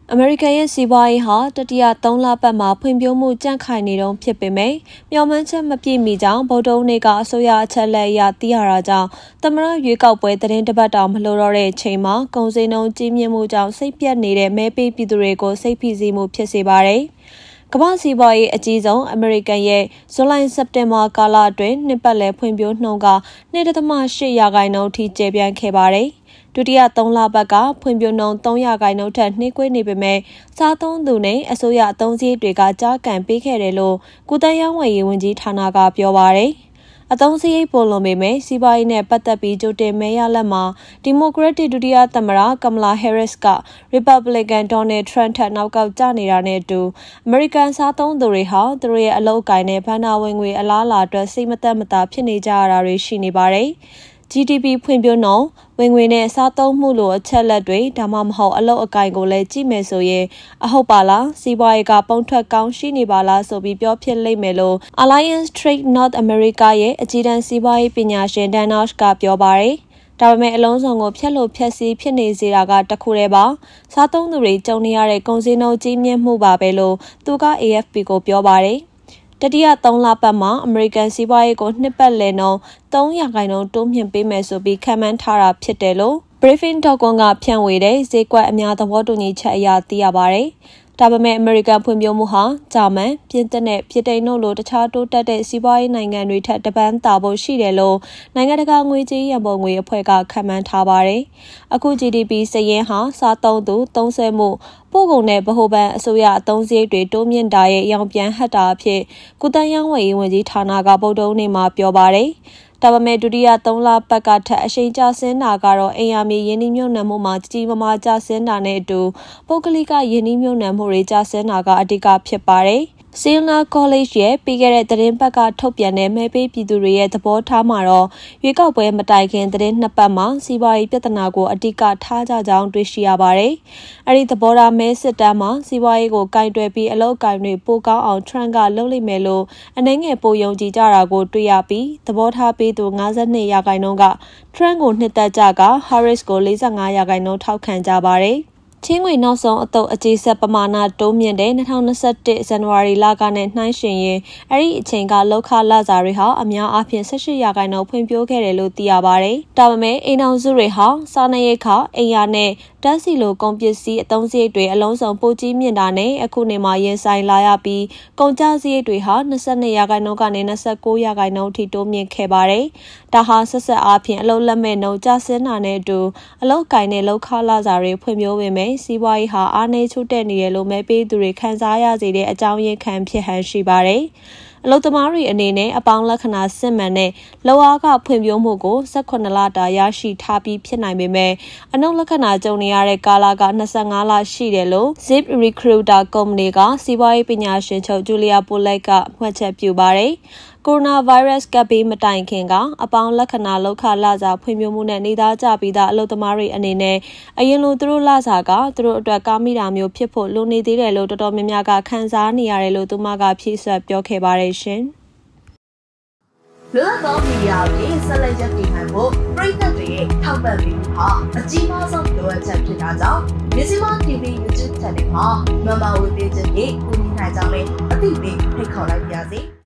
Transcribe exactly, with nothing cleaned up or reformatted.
American ရဲ့စီးပွားရေးဟာတတိယသုံးလပတ်မှာဖွံ့ဖြိုးမှုကြန့်ခိုင်နေတုန်းဖြစ်ပေမဲ့မျှော်မှန်းချက်မပြည့်မီကြောင်းဗုဒ္ဓနေ့ကအစိုးရအချက်လက်အရသိရတာကြောင့်သမ္မတရွေးကောက်ပွဲသတင်းတပတ်တောင်မလိုတော့တဲ့အချိန်မှာကုန်စည်နှုန်းကြီးမြင့်မှုကြောင့်စိတ်ပြတ်နေတဲ့မဲပေးပြည်သူတွေကိုစိတ်ဖိစီးမှုဖြစ်စေပါတယ်။ကမ္ဘာစီးပွားရေးအကြီးဆုံးအမေရိကန်ရဲ့ဇူလိုင်စက်တင်ဘာကာလအတွင်းနှစ်ပတ်လည်ဖွံ့ဖြိုးနှုန်းက ၂ ဒသမ ၈ ရာခိုင်နှုန်းထိကျပြန့်ခဲ့ပါတယ်။ဒုတိယသုံးလပတ်ကဖွံ့ဖြိုးနှုန်း၃ရာခိုင်နှုန်းထက်နှေးကွေးနေပေမဲ့စားသုံးသူနဲ့အစိုးရအသုံးစရိတ်တွေကကြားကန်ပေးခဲ့တယ်လို့ကုသရေးဝန်ကြီးဝန်ကြီးဌာနကပြောပါတယ်။အသုံးစရိတ်ပိုလွန်ပေမဲ့စီးပွားရေးနဲ့ပတ်သက်ပြီးကြိုတင်မဲရလက်မှာဒီမိုကရက်တစ်ဒုတိယသမ္မတကမလာဟဲရစ်ကရီပတ်ဘလစ်ကန်ဒေါ်နယ်ထရန့်ထက်နောက်ကောက်ကျနေတာနဲ့အတူအမေရိကန်စားသုံးသူတွေဟာသူတို့ရဲ့အလုပ်ကိုင်နဲ့ဘဏ္ဍာဝင်ငွေအလားအလာအတွက်စိတ်မသက်မသာဖြစ်နေကြရတာတွေရှိနေပါတယ်။ G D P ဖွံ့ဖြိုးနှုန်းဝင်ငွေနဲ့စားသုံးမှုလိုအချက်လက်တွေဒါမှမဟုတ်အလုပ်အကိုင်ကိုလည်းကြည့်မယ်ဆိုရင်အဟုတ်ပါလားစီးပွားရေးကပုံထွက်ကောင်းရှိနေပါလားဆိုပြီးပြောဖြစ်လိမ့်မယ်လို့ Alliance Trade North America ရဲ့အကြီးတန်းစီးပွားရေးပညာရှင် Dan Nash ကပြောပါတယ်။ဒါပေမဲ့အလုံးစုံကိုဖျက်လို့ဖျက်ဆီးဖြစ်နေစေတာကတခုတည်းပါ။စားသုံးသူတွေကြုံနေရတဲ့ကုန်စည်နှုန်းကြီးမြင့်မှုပါပဲလို့သူက A F P ကိုပြောပါတယ်။တတိယသုံးလပတ်မှာအမေရိကန်စီးပွားရေးကိုနှစ်ပတ်လည်နှုန်း၃ရာခိုင်နှုန်းတိုးမြင့်ပေးမယ်ဆိုပြီးခန့်မှန်းထားတာဖြစ်တယ်လို့ Briefing ထောက်ကွန်းကဖြန့်ဝေတဲ့ဈေးကွက်အများသဘောတူညီချက်အရသိရပါတယ်။ဒါပေမဲ့အမေရိကန်ဖွံ့ဖြိုးမှုဟာဂျာမန်ပြင်သစ်နဲ့ဗြိတိန်တို့လိုတခြားတိုးတက်တဲ့စီးပွားရေးနိုင်ငံတွေထက်တပန်းသာဖို့ရှိတယ်လို့နိုင်ငံတကာငွေကြေးရန်ပုံငွေအဖွဲ့ကခန့်မှန်းထားပါတယ်။အခု G D P စာရင်းဟာစားသုံးသူသုံးစွဲမှုပို့ကုန်နဲ့ဗဟိုဘဏ်အစိုးရအသုံးစရိတ်တွေတိုးမြင့်တာရဲ့ရောင်ပြန်ဟတ်တာအဖြစ်ကုသရေးဝန်ကြီးဝန်ကြီးဌာနကဗုဒ္ဓနေ့မှာပြောပါတယ်။ဒါပေမဲ့ဒုတိယသုံးလပတ်ကထက်အရှိန်ကျဆင်းတာကတော့အိမ်ယာမြေယင်းနှိမ့်မြုပ်နှံမှုမှာကြီးကြီးမားမားကျဆင်းတာနဲ့အတူပုဂ္ဂလိကယင်းနှိမ့်မြုပ်နှံမှုတွေကျဆင်းတာကအဓိကဖြစ်ပါတယ်။ Siena College ရဲ့ပြီးခဲ့တဲ့သတင်းပတ်ကထုတ်ပြန်တဲ့မဲပေးပြည်သူတွေရဲ့သဘောထားမှာတော့ရွေးကောက်ပွဲမတိုင်ခင်သတင်းနှစ်ပတ်မှာစီးပွားရေးပြဿနာကိုအဓိကထားကြကြောင်းတွေ့ရှိရပါတယ်။အဲဒီသဘောထားမဲစစ်တမ်းမှာစီးပွားရေးကိုကင်တွယ်ပြီးအလုပ်ကိုင်တွေပိုကောင်းအောင် Trump ကလုပ်လိမ့်မယ်လို့အနှဲငယ်ပိုယုံကြည်ကြတာကိုတွေ့ရပြီးသဘောထားပေးသူ၅၂ရာခိုင်နှုန်းက Trump ကိုနှစ်သက်ကြက Harris ကို၄၅ရာခိုင်နှုန်းထောက်ခံကြပါတယ်။ချင်းငွေနောက်ဆုံးအတုပ်အကြီးဆက်ပမာဏတိုးမြင့်တဲ့၂၀၂၁ဇန်နဝါရီလကနဲ့နှိုင်းယှဉ်ရင်အဲ့ဒီအချိန်ကလောက်ခလစာတွေဟာအများအားဖြင့်၁၈ရာခိုင်နှုန်းဖွံ့ဖြိုးခဲ့တယ်လို့သိရပါတယ်။ဒါပေမဲ့အိမ်အောင်စုတွေဟာစားနပ်ရိက္ခာအိမ်ယာနဲ့ဓာတ်ဆီလိုကုန်ပစ္စည်းအသုံးစရိတ်တွေအလုံးစုံပိုကြီးမြင့်တာနဲ့အခုနေမှာရင်ဆိုင်လာရပြီးကုန်ကျစရိတ်တွေဟာ၂၂ရာခိုင်နှုန်းကနေ၂၉ရာခိုင်နှုန်းထိတိုးမြင့်ခဲ့ပါတယ်။ဒါဟာဆက်ဆက်အားဖြင့်အလုပ်လက်မဲ့နှုန်းကျဆင်းတာနဲ့အတူအလုပ်ကိုင်တဲ့လောက်ခလစာတွေဖွံ့ဖြိုးပေမဲ့စီးပွားရေးဟာအားနည်းချို့တက်နေတယ်လို့မဲပေးသူတွေခန်းစားရစေတဲ့အကြောင်းရင်းခံဖြစ်ဟန်ရှိပါတယ်။အလုပ်သမားတွေအနေနဲ့အပေါင်းလက္ခဏာစစ်မှန်တဲ့လောအားကဖွံ့ဖြိုးမှုကို၁၈လတာရရှိထားပြီးဖြစ်နိုင်ပေမဲ့အနုလက္ခဏာကြုံနေရတဲ့ကာလက၂၅လရှိတယ်လို့ Zip Recruiter Company ကစီးပွားရေးပညာရှင်ချုပ်ဂျူလီယာပိုလက်ကမှတ်ချက်ပြုပါတယ်။ကိုရိုနာဗိုင်းရပ်စ်ကပ်ဘေးမတိုင်ခင်ကအပေါင်းလက္ခဏာလောက်ခလစာဖွံ့ဖြိုးမှုနဲ့နေသားကြပြီးသားအလုပ်သမားတွေအနေနဲ့အရင်လိုသူတို့လစာကသူတို့အတွက်ကားမိတာမျိုးဖြစ်ဖို့လိုနေသေးတယ်လို့တော်တော်များများကခံစားနေရတယ်လို့သူမကဖြည့်ဆွတ်ပြောခဲ့ပါတယ်ရှင်။လွတ်လပ်သောမီဒီယာတွေဆက်လက်ရည်တည်နိုင်ဖို့ပြည်သက်တွေရဲ့ထောက်ပံ့ပေးမှုဟာအကြီးမားဆုံးလိုအပ်ချက်ဖြစ်တာကြောင့် Mizima တီဗီ YouTube Channel မှာ Member ဝင်ပေးခြင်းဖြင့်ကူညီနိုင်ကြမယ်အသိပေးဖိတ်ခေါ်လိုက်ပါရစေ။